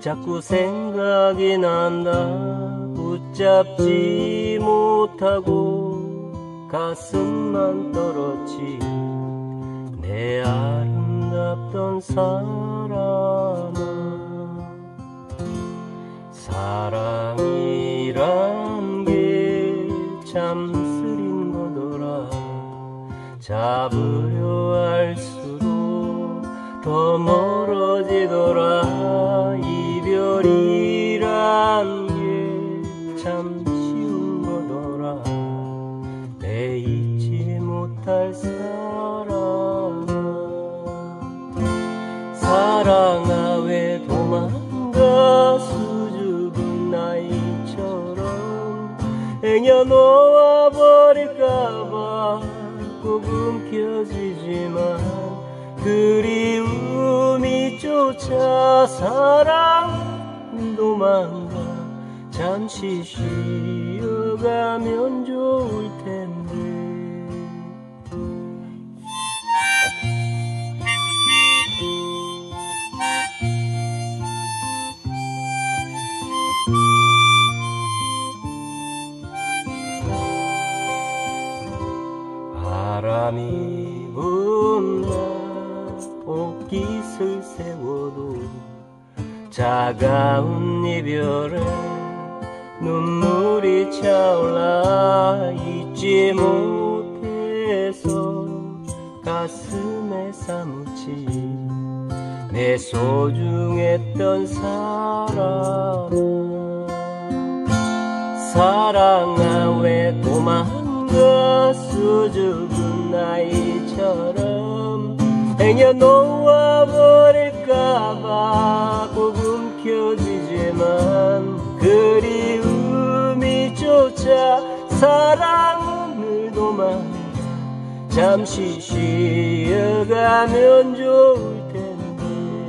자꾸 생각이 난다. 붙잡지 못하고 가슴만 떨었지. 내 아름답던 사람아, 사랑이란 게 참 쓰린 거더라. 잡으려 할수록 더 멀어지더라. 이별이란 게 참 쉬운 거더라. 내 잊지 못할 사랑아, 사랑아 왜 도망가. 수줍은 나이처럼 행여 놓아버릴까봐 꼭 움켜쥐지만 그리움이 쫓아 사랑 도망가. 잠시 쉬어가면 좋을 텐데. 바람이 분다. 옷깃을 세워도 차가운 이별에 눈물이 차올라. 잊지 못해서 가슴에 사무치 내 소중했던 사랑아, 사랑아 왜 도망가. 수줍은 나이처럼 행여 놓아버릴까봐 꼭 움켜쥐지만 그리움이 쫓아 사랑을 도망가. 잠시 쉬어가면 좋을 텐데.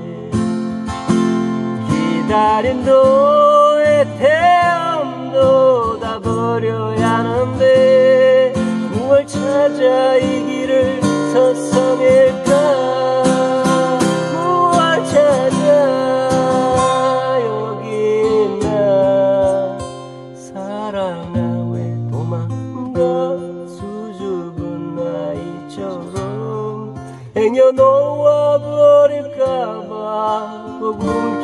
기다린 너의 태움도 다 버려야 하는데 무얼 찾아 이 길을 서성일까. 무얼 찾아 여기 있나. 사랑아 왜 도망가. 수줍은 나이처럼 행여 놓아버릴까봐 꼭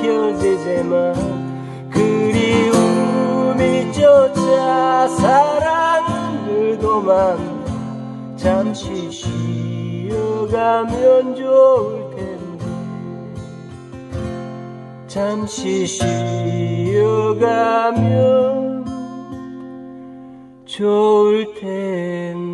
움켜쥐지만 그리움이 쫓아 사랑을 도망가. 잠시 쉬어가면 좋을 텐데. 잠시 쉬어가면 좋을 텐데.